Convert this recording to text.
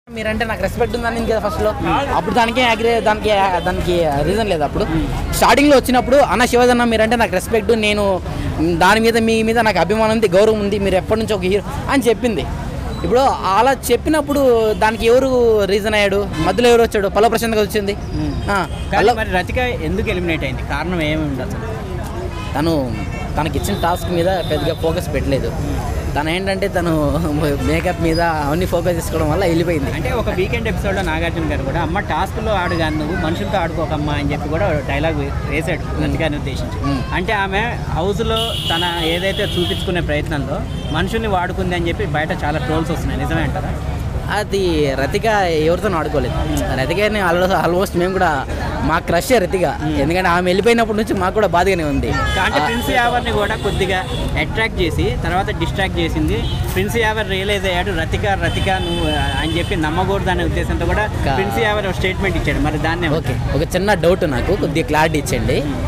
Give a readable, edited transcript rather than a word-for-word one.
మీరంటే నాకు రెస్పెక్ట్ ఉందని కదా ఫస్ట్లో. అప్పుడు దానికి దానికి రీజన్ లేదు. అప్పుడు స్టార్టింగ్లో వచ్చినప్పుడు అన్న శివాజీ అన్న మీరంటే నాకు రెస్పెక్ట్, నేను దాని మీద మీ మీద నాకు అభిమానం ఉంది, గౌరవం ఉంది, మీరు ఎప్పటి నుంచి ఒక హీరో అని చెప్పింది. ఇప్పుడు అలా చెప్పినప్పుడు దానికి ఎవరు రీజన్ అయ్యాడు? మధ్యలో ఎవరు వచ్చాడు? పల్లవ ప్రశాంత్ గారు వచ్చింది. మరి రతిక ఎందుకు ఎలిమినేట్ అయింది? కారణం ఏమి ఉండదు? తనకి ఇచ్చిన టాస్క్ మీద పెద్దగా ఫోకస్ పెట్టలేదు. తను ఏంటంటే తను మేకప్ మీద అవన్నీ ఫోకస్ చేసుకోవడం వల్ల వెళ్ళిపోయింది. అంటే ఒక వీకెండ్ ఎపిసోడ్లో నాగార్జున గారు కూడా అమ్మ టాస్క్లో ఆడుగా నువ్వు మనుషులతో ఆడుకోకమ్మా అని చెప్పి కూడా డైలాగ్ వేసాడు రతికాని ఉద్దేశించి. అంటే ఆమె హౌస్లో తన ఏదైతే చూపించుకునే ప్రయత్నంలో మనుషుల్ని వాడుకుంది అని చెప్పి బయట చాలా ట్రోల్స్ వస్తున్నాయి, నిజమే అంటారా? అది రతిక ఎవరితో ఆడుకోలేదు. రతికని ఆల్మోస్ట్ మేము కూడా మా క్రష్ రతిక, ఎందుకంటే ఆమె వెళ్ళిపోయినప్పటి నుంచి మాకు కూడా బాధగానే ఉంది. అంటే ప్రిన్స్ యావర్ని కూడా కొద్దిగా అట్రాక్ట్ చేసి తర్వాత డిస్ట్రాక్ట్ చేసింది. ప్రిన్స్ యావర్ రియలైజ్ అయ్యాడు రతిక నువ్వు అని చెప్పి నమ్మకూడదు అనే ఉద్దేశంతో కూడా ప్రిన్స్ యావర్ స్టేట్మెంట్ ఇచ్చాడు. మరి దాన్ని ఓకే, ఒక చిన్న డౌట్, నాకు కొద్దిగా క్లారిటీ ఇచ్చండి.